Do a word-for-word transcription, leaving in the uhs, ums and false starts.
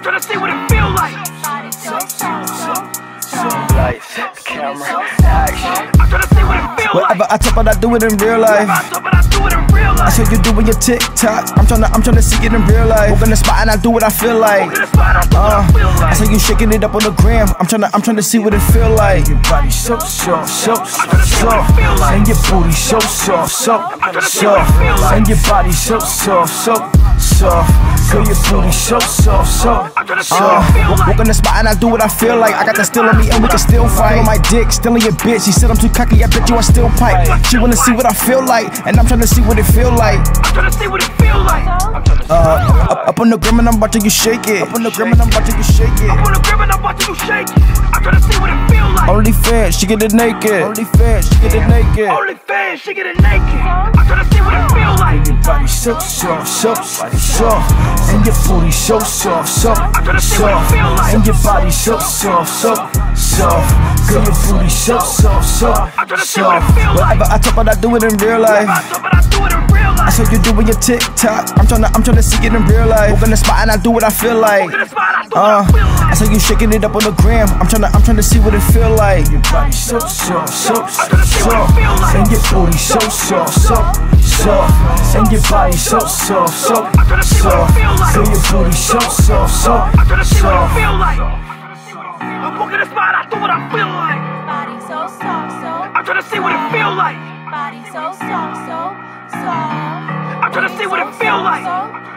tryna see what it feel like. Lights, camera, action. I'm tryna see what it feel like. Whatever I talk about, I do it in real life. I talk, but I do it in real life. I saw you doing your TikTok. I'm tryna, I'm tryna see it in real life. Walk in the spot and I do what I feel like. Walk in the spot, I do what I feel Uh, I like. saw you shaking it up on the gram. I'm tryna, I'm tryna see what it feel like. Your body so soft, so soft, and your booty so soft, so soft, and your body so soft, so soft. Girl, your booty so soft, so uh, walk in the spot and I do what I feel like. I got the still on me and we can still fight. On my dick, still on your bitch. She said I'm too cocky, I bet you I still pipe. She wanna see what I feel like, and I'm tryna see what it feel like. I'm tryna see what it feel like. Uh, up, up on the gram and I'm watching you shake it. Up on the gram and I'm watching you shake it. I'm on the grip and I'm watching you shake it. I'm tryna see what it feel like. Only fans, she get it naked. Only fans, she get it naked. Only fans, she get it naked. I'm tryna see what it feel like. Your body so soft, so soft, and your booty so soft, so soft, and your body so soft, so soft. Girl, your booty so soft, so soft. Whatever I talk about, I do it in real life. I talk, but I do it in real I life. saw you doing your TikTok. I'm tryna, I'm tryna see it in real life. Walk in the spot and I do what I feel like. Walk in the spot, I do what Uh, I feel I like. saw you shaking it up on the gram. I'm tryna, I'm tryna see what it feel like. Your body so soft, so soft, and your booty so soft, so soft, and your body so soft, so soft. Girl, your booty so soft, so I'm tryna see what it soft. feel like. I'm walking the spot, I do what I feel like. Body so soft, so I'm tryna see what it feel like. body so soft, so soft. I'm tryna see what it feel like. So